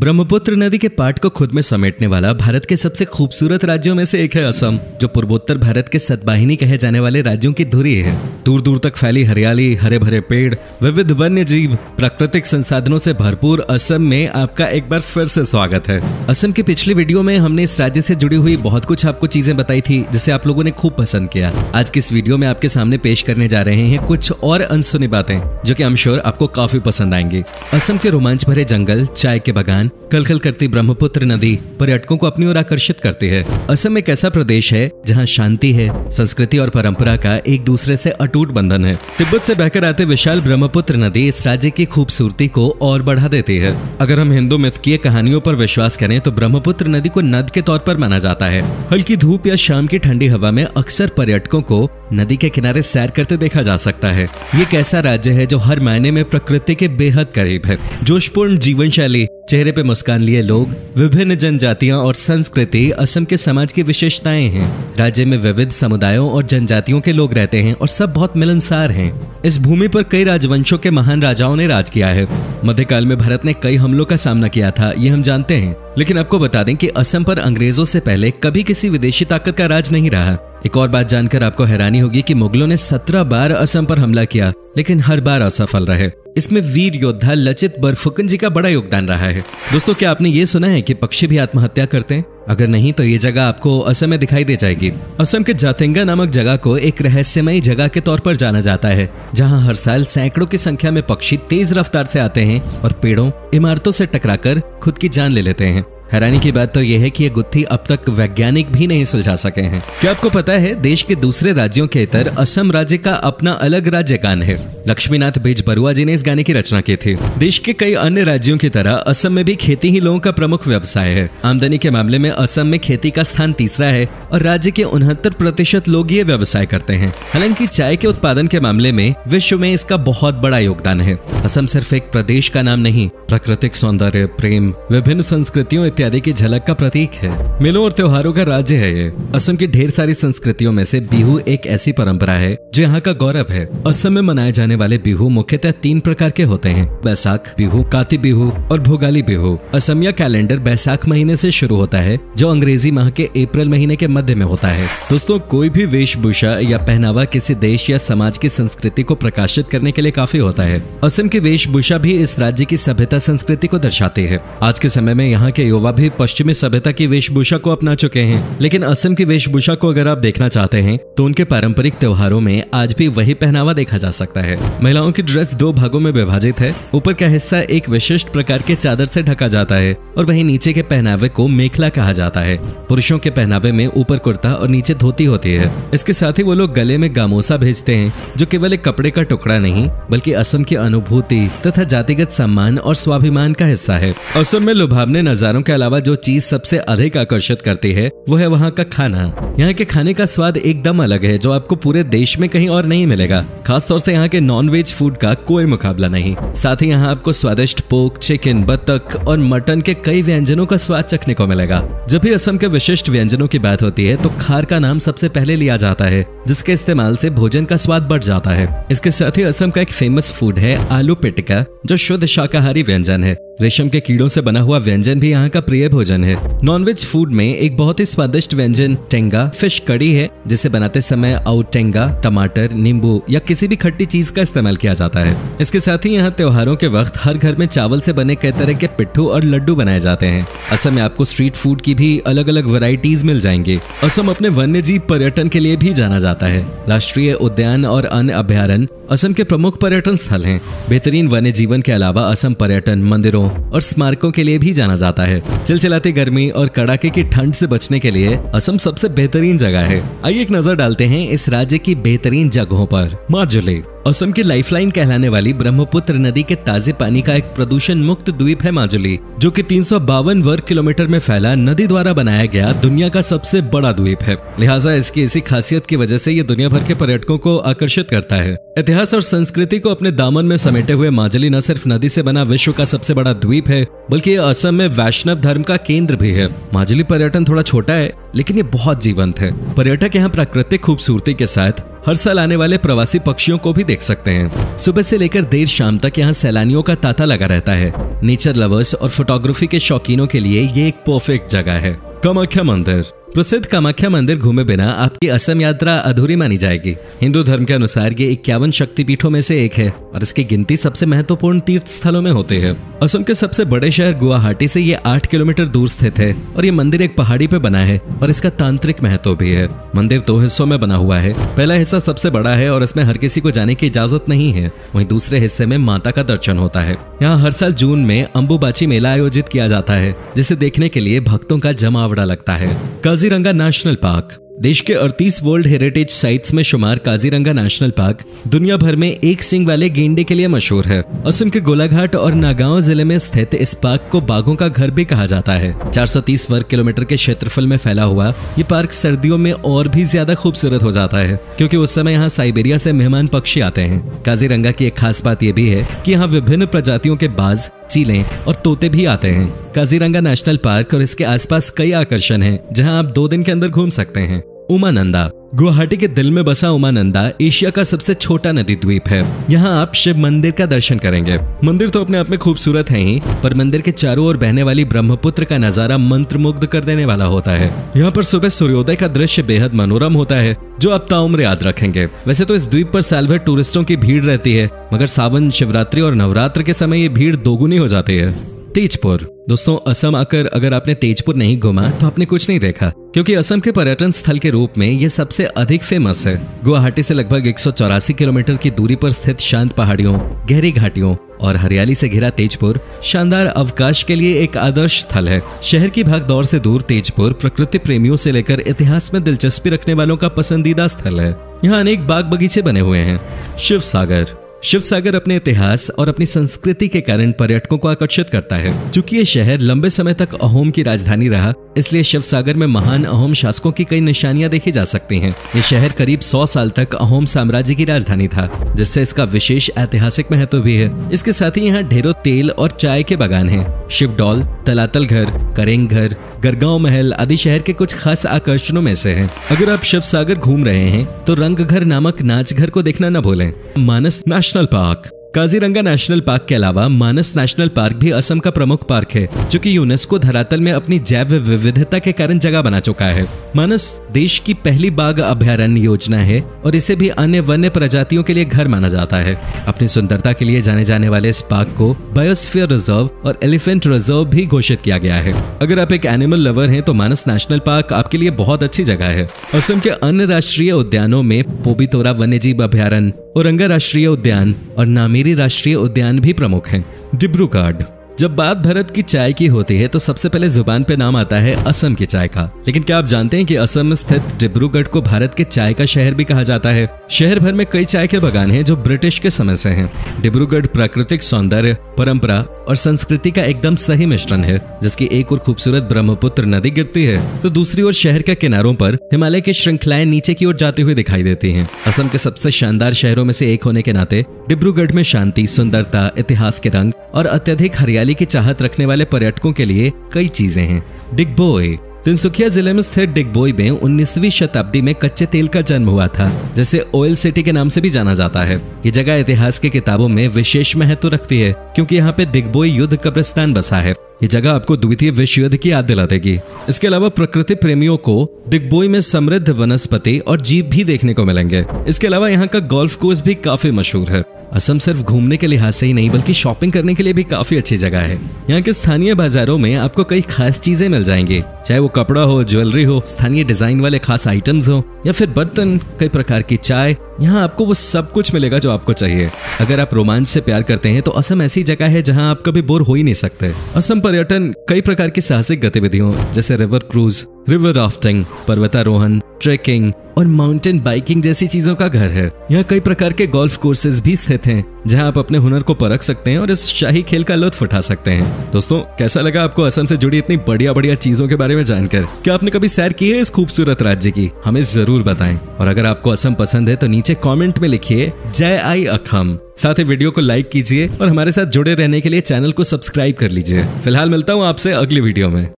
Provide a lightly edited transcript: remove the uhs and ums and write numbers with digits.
ब्रह्मपुत्र नदी के पाट को खुद में समेटने वाला भारत के सबसे खूबसूरत राज्यों में से एक है असम, जो पूर्वोत्तर भारत के सतवाहिनी कहे जाने वाले राज्यों की धुरी है। दूर दूर तक फैली हरियाली, हरे भरे पेड़, विविध वन्य जीव, प्राकृतिक संसाधनों से भरपूर असम में आपका एक बार फिर से स्वागत है। असम की पिछली वीडियो में हमने इस राज्य से जुड़ी हुई बहुत कुछ आपको चीजें बताई थी, जिसे आप लोगों ने खूब पसंद किया। आज की इस वीडियो में आपके सामने पेश करने जा रहे हैं कुछ और अनसुनी बातें, जो कि आई एम श्योर आपको काफी पसंद आएंगी। असम के रोमांच भरे जंगल, चाय के बागान, कलकल करती ब्रह्मपुत्र नदी पर्यटकों को अपनी ओर आकर्षित करती है। असम एक ऐसा प्रदेश है जहां शांति है, संस्कृति और परंपरा का एक दूसरे से अटूट बंधन है। तिब्बत से बहकर आते विशाल ब्रह्मपुत्र नदी इस राज्य की खूबसूरती को और बढ़ा देती है। अगर हम हिंदू मिथकीय कहानियों पर विश्वास करें तो ब्रह्मपुत्र नदी को नद के तौर पर माना जाता है। हल्की धूप या शाम की ठंडी हवा में अक्सर पर्यटकों को नदी के किनारे सैर करते देखा जा सकता है। ये एक ऐसा राज्य है जो हर मायने में प्रकृति के बेहद करीब है। जोशपूर्ण जीवन शैली, चेहरे पे मुस्कान लिए लोग, विभिन्न जनजातियां और संस्कृति असम के समाज की विशेषताएं हैं। राज्य में विविध समुदायों और जनजातियों के लोग रहते हैं और सब बहुत मिलनसार हैं। इस भूमि पर कई राजवंशों के महान राजाओं ने राज किया है। मध्यकाल में भारत ने कई हमलों का सामना किया था, ये हम जानते हैं। लेकिन आपको बता दें कि असम पर अंग्रेजों से पहले कभी किसी विदेशी ताकत का राज नहीं रहा। एक और बात जानकर आपको हैरानी होगी कि मुगलों ने 17 बार असम पर हमला किया, लेकिन हर बार असफल रहे। इसमें वीर योद्धा लचित बरफुकन जी का बड़ा योगदान रहा है। दोस्तों, क्या आपने ये सुना है कि पक्षी भी आत्महत्या करते हैं? अगर नहीं तो ये जगह आपको असम में दिखाई दे जाएगी। असम के जातेंगा नामक जगह को एक रहस्यमयी जगह के तौर पर जाना जाता है, जहां हर साल सैकड़ों की संख्या में पक्षी तेज रफ्तार से आते हैं और पेड़ों, इमारतों से टकराकर खुद की जान ले लेते हैं। हैरानी की बात तो यह है कि ये गुत्थी अब तक वैज्ञानिक भी नहीं सुलझा सके हैं। क्या आपको पता है, देश के दूसरे राज्यों के इतर असम राज्य का अपना अलग राज्य गान है। लक्ष्मीनाथ बेजबरुआ जी ने इस गाने की रचना की थी। देश के कई अन्य राज्यों की तरह असम में भी खेती ही लोगों का प्रमुख व्यवसाय है। आमदनी के मामले में असम में खेती का स्थान तीसरा है और राज्य के 69% लोग ये व्यवसाय करते हैं। हालांकि चाय के उत्पादन के मामले में विश्व में इसका बहुत बड़ा योगदान है। असम सिर्फ एक प्रदेश का नाम नहीं, प्राकृतिक सौंदर्य, प्रेम, विभिन्न संस्कृतियों इत्यादि की झलक का प्रतीक है। मेलों और त्योहारों का राज्य है ये। असम की ढेर सारी संस्कृतियों में से बिहू एक ऐसी परंपरा है जो यहाँ का गौरव है। असम में मनाए जाने वाले बिहू मुख्यतः 3 प्रकार के होते हैं: बैसाख बिहू, काती बिहू और भोगाली बिहू। असमिया कैलेंडर बैसाख महीने से शुरू होता है, जो अंग्रेजी माह के अप्रैल महीने के मध्य में होता है। दोस्तों, कोई भी वेशभूषा या पहनावा किसी देश या समाज की संस्कृति को प्रकाशित करने के लिए काफी होता है। असम की वेशभूषा भी इस राज्य की सभ्यता संस्कृति को दर्शाती है। आज के समय में यहाँ के युवा भी पश्चिमी सभ्यता की वेशभूषा को अपना चुके हैं, लेकिन असम की वेशभूषा को अगर आप देखना चाहते हैं तो उनके पारंपरिक त्योहारों में आज भी वही पहनावा देखा जा सकता है। महिलाओं की ड्रेस 2 भागों में विभाजित है। ऊपर का हिस्सा एक विशिष्ट प्रकार के चादर से ढका जाता है और वहीं नीचे के पहनावे को मेखला कहा जाता है। पुरुषों के पहनावे में ऊपर कुर्ता और नीचे धोती होती है। इसके साथ ही वो लोग गले में गामोसा भेजते हैं, जो केवल एक कपड़े का टुकड़ा नहीं बल्कि असम की अनुभूति तथा जातिगत सम्मान और स्वाभिमान का हिस्सा है। असम में लुभावने नजारों के अलावा जो चीज सबसे अधिक आकर्षित करती है वो है वहाँ का खाना। यहाँ के खाने का स्वाद एकदम अलग है, जो आपको पूरे देश में कहीं और नहीं मिलेगा। खासतौर से यहाँ के नॉन-वेज फूड का कोई मुकाबला नहीं। साथ ही यहाँ आपको स्वादिष्ट पोर्क, चिकन, बतख और मटन के कई व्यंजनों का स्वाद चखने को मिलेगा। जब भी असम के विशिष्ट व्यंजनों की बात होती है तो खार का नाम सबसे पहले लिया जाता है, जिसके इस्तेमाल से भोजन का स्वाद बढ़ जाता है। इसके साथ ही असम का एक फेमस फूड है आलू पिटिका, जो शुद्ध शाकाहारी व्यंजन है। रेशम के कीड़ों से बना हुआ व्यंजन भी यहाँ का प्रिय भोजन है। नॉनवेज फूड में एक बहुत ही स्वादिष्ट व्यंजन टेंगा फिश कड़ी है, जिसे बनाते समय टेंगा, टमाटर, नींबू या किसी भी खट्टी चीज का इस्तेमाल किया जाता है। इसके साथ ही यहाँ त्योहारों के वक्त हर घर में चावल से बने कई तरह के पिट्ठू और लड्डू बनाए जाते हैं। असम में आपको स्ट्रीट फूड की भी अलग अलग वैरायटीज मिल जाएंगी। असम अपने वन्य जीव पर्यटन के लिए भी जाना जाता है। राष्ट्रीय उद्यान और अन्य अभयारण्य असम के प्रमुख पर्यटन स्थल हैं। बेहतरीन वन्य जीवन के अलावा असम पर्यटन, मंदिरों और स्मारकों के लिए भी जाना जाता है। चिलचिलाती गर्मी और कड़ाके की ठंड से बचने के लिए असम सबसे बेहतरीन जगह है। आइए एक नजर डालते हैं इस राज्य की बेहतरीन जगहों पर। माजुली असम की लाइफलाइन कहलाने वाली ब्रह्मपुत्र नदी के ताजे पानी का एक प्रदूषण मुक्त द्वीप है माजुली, जो कि 352 वर्ग किलोमीटर में फैला नदी द्वारा बनाया गया दुनिया का सबसे बड़ा द्वीप है। लिहाजा इसकी इसी खासियत की वजह से ये दुनिया भर के पर्यटकों को आकर्षित करता है। इतिहास और संस्कृति को अपने दामन में समेटे हुए माजुली न सिर्फ नदी से बना विश्व का सबसे बड़ा द्वीप है, बल्कि असम में वैष्णव धर्म का केंद्र भी है। माजुली पर्यटन थोड़ा छोटा है, लेकिन ये बहुत जीवंत है। पर्यटक यहाँ प्राकृतिक खूबसूरती के साथ हर साल आने वाले प्रवासी पक्षियों को भी देख सकते हैं। सुबह से लेकर देर शाम तक यहाँ सैलानियों का तांता लगा रहता है। नेचर लवर्स और फोटोग्राफी के शौकीनों के लिए ये एक परफेक्ट जगह है। कामाख्या मंदिर। प्रसिद्ध कामाख्या मंदिर घूमे बिना आपकी असम यात्रा अधूरी मानी जाएगी। हिंदू धर्म के अनुसार ये 51 शक्तिपीठों में से एक है और इसकी गिनती सबसे महत्वपूर्ण तीर्थ स्थलों में होती है। असम के सबसे बड़े शहर गुवाहाटी से ये 8 किलोमीटर दूर स्थित है और ये मंदिर एक पहाड़ी पे बना है और इसका तांत्रिक महत्व भी है। मंदिर 2 हिस्सों में बना हुआ है। पहला हिस्सा सबसे बड़ा है और इसमें हर किसी को जाने की इजाजत नहीं है। वहीं दूसरे हिस्से में माता का दर्शन होता है। यहाँ हर साल जून में अंबुबाची मेला आयोजित किया जाता है, जिसे देखने के लिए भक्तों का जमावड़ा लगता है। Kaziranga national park. देश के 38 वर्ल्ड हेरिटेज साइट्स में शुमार काजीरंगा नेशनल पार्क दुनिया भर में एक सींग वाले गेंडे के लिए मशहूर है। असम के गोलाघाट और नागांव जिले में स्थित इस पार्क को बाघों का घर भी कहा जाता है। 430 वर्ग किलोमीटर के क्षेत्रफल में फैला हुआ ये पार्क सर्दियों में और भी ज्यादा खूबसूरत हो जाता है, क्योंकि उस समय यहाँ साइबेरिया से मेहमान पक्षी आते हैं। काजीरंगा की एक खास बात यह भी है कि यहाँ विभिन्न प्रजातियों के बाज, चीलें और तोते भी आते हैं। काजीरंगा नेशनल पार्क और इसके आसपास कई आकर्षण हैं, जहां आप 2 दिन के अंदर घूम सकते हैं। उमानंदा। गुवाहाटी के दिल में बसा उमानंदा एशिया का सबसे छोटा नदी द्वीप है। यहाँ आप शिव मंदिर का दर्शन करेंगे। मंदिर तो अपने आप में खूबसूरत है ही, पर मंदिर के चारों ओर बहने वाली ब्रह्मपुत्र का नजारा मंत्रमुग्ध कर देने वाला होता है। यहाँ पर सुबह सूर्योदय का दृश्य बेहद मनोरम होता है, जो आप ताउम्र याद रखेंगे। वैसे तो इस द्वीप पर साल भर टूरिस्टों की भीड़ रहती है, मगर सावन, शिवरात्रि और नवरात्र के समय ये भीड़ दोगुनी हो जाती है। तेजपुर। दोस्तों, असम आकर अगर आपने तेजपुर नहीं घूमा तो आपने कुछ नहीं देखा, क्योंकि असम के पर्यटन स्थल के रूप में ये सबसे अधिक फेमस है। गुवाहाटी से लगभग 184 किलोमीटर की दूरी पर स्थित शांत पहाड़ियों, गहरी घाटियों और हरियाली से घिरा तेजपुर शानदार अवकाश के लिए एक आदर्श स्थल है। शहर की भागदौड़ से दूर तेजपुर प्रकृति प्रेमियों से लेकर इतिहास में दिलचस्पी रखने वालों का पसंदीदा स्थल है। यहाँ अनेक बाग बगीचे बने हुए हैं। शिव सागर। शिव सागर अपने इतिहास और अपनी संस्कृति के कारण पर्यटकों को आकर्षित करता है। चूंकि ये शहर लंबे समय तक अहोम की राजधानी रहा, इसलिए शिव सागर में महान अहोम शासकों की कई निशानियां देखी जा सकती हैं। ये शहर करीब 100 साल तक अहोम साम्राज्य की राजधानी था, जिससे इसका विशेष ऐतिहासिक महत्व भी है। इसके साथ ही यहाँ ढेरों तेल और चाय के बागान हैं। शिवडौल, तलातल घर, करेंग घर, गरगांव महल आदि शहर के कुछ खास आकर्षणों में से हैं। अगर आप शिव सागर घूम रहे हैं तो रंग घर नामक नाच घर को देखना न भूलें। Manas national park. Kaziranga national park के अलावा मानस नेशनल पार्क भी असम का प्रमुख पार्क है, जो कि यूनेस्को धरातल में अपनी जैव विविधता के कारण जगह बना चुका है। मानस देश की पहली बाघ अभयारण्य योजना है और इसे भी अन्य वन्य प्रजातियों के लिए घर माना जाता है। अपनी सुंदरता के लिए जाने जाने वाले इस पार्क को बायोस्फीयर रिजर्व और एलिफेंट रिजर्व भी घोषित किया गया है। अगर आप एक एनिमल लवर हैं तो मानस नेशनल पार्क आपके लिए बहुत अच्छी जगह है। असम के अन्य राष्ट्रीय उद्यानों में पोबितोरा वन्यजीव अभयारण्य, औरंगा राष्ट्रीय उद्यान और नामेरी राष्ट्रीय उद्यान भी प्रमुख हैं। डिब्रूगढ़। जब बात भारत की चाय की होती है तो सबसे पहले जुबान पे नाम आता है असम की चाय का। लेकिन क्या आप जानते हैं कि असम में स्थित डिब्रूगढ़ को भारत के चाय का शहर भी कहा जाता है। शहर भर में कई चाय के बागान हैं जो ब्रिटिश के समय से हैं। डिब्रूगढ़ प्राकृतिक सौंदर्य, परंपरा और संस्कृति का एकदम सही मिश्रण है, जिसकी एक ओर खूबसूरत ब्रह्मपुत्र नदी गिरती है तो दूसरी ओर शहर के किनारों पर हिमालय की श्रृंखलाएं नीचे की ओर जाती हुई दिखाई देती हैं। असम के सबसे शानदार शहरों में से एक होने के नाते डिब्रूगढ़ में शांति, सुंदरता, इतिहास के रंग और अत्यधिक हरियाली की चाहत रखने वाले पर्यटकों के लिए कई चीजें हैं। डिगबोई। तिनसुकिया जिले में स्थित डिगबोई में 19वीं शताब्दी में कच्चे तेल का जन्म हुआ था, जिसे ऑयल सिटी के नाम से भी जाना जाता है। ये जगह इतिहास की किताबों में विशेष महत्व रखती है, क्योंकि यहाँ पे डिगबोई युद्ध कब्रिस्तान बसा है। ये जगह आपको द्वितीय विश्व युद्ध की याद दिला देगी। इसके अलावा प्रकृति प्रेमियों को डिगबोई में समृद्ध वनस्पति और जीव भी देखने को मिलेंगे। इसके अलावा यहाँ का गोल्फ कोर्स भी काफी मशहूर है। असम सिर्फ घूमने के लिहाज से ही नहीं बल्कि शॉपिंग करने के लिए भी काफी अच्छी जगह है। यहाँ के स्थानीय बाजारों में आपको कई खास चीजें मिल जाएंगी, चाहे वो कपड़ा हो, ज्वेलरी हो, स्थानीय डिजाइन वाले खास आइटम्स हो या फिर बर्तन, कई प्रकार की चाय। यहाँ आपको वो सब कुछ मिलेगा जो आपको चाहिए। अगर आप रोमांच से प्यार करते हैं तो असम ऐसी जगह है जहाँ आप कभी बोर हो ही नहीं सकते। असम पर्यटन कई प्रकार की साहसिक गतिविधियों जैसे रिवर क्रूज, रिवर राफ्टिंग, पर्वतारोहण, ट्रेकिंग और माउंटेन बाइकिंग जैसी चीजों का घर है। यहाँ कई प्रकार के गोल्फ कोर्सेज भी स्थित हैं, जहाँ आप अपने हुनर को परख सकते हैं और इस शाही खेल का लुत्फ उठा सकते हैं। दोस्तों, कैसा लगा आपको असम से जुड़ी इतनी बढ़िया बढ़िया चीजों के बारे में जानकर? क्या आपने कभी सैर की है इस खूबसूरत राज्य की? हमें जरूर बताएं। और अगर आपको असम पसंद है तो नीचे कमेंट में लिखिए जय आई अखम। साथ ही वीडियो को लाइक कीजिए और हमारे साथ जुड़े रहने के लिए चैनल को सब्सक्राइब कर लीजिए। फिलहाल मिलता हूँ आपसे अगली वीडियो में।